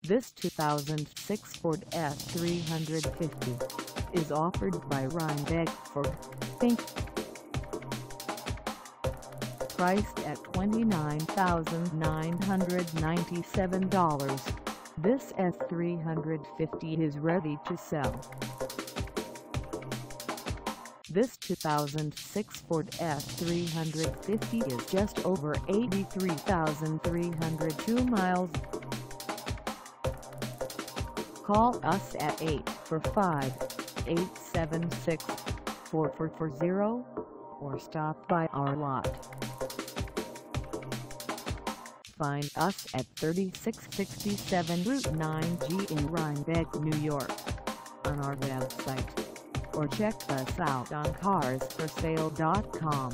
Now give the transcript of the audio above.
This 2006 Ford F350 is offered by Rhinebeck Ford, Inc. Priced at $29,997, this F350 is ready to sell. This 2006 Ford F350 is just over 83,302 miles. Call us at 845-876-4440 or stop by our lot. Find us at 3667 Route 9G in Rhinebeck, New York, on our website, or check us out on carsforsale.com.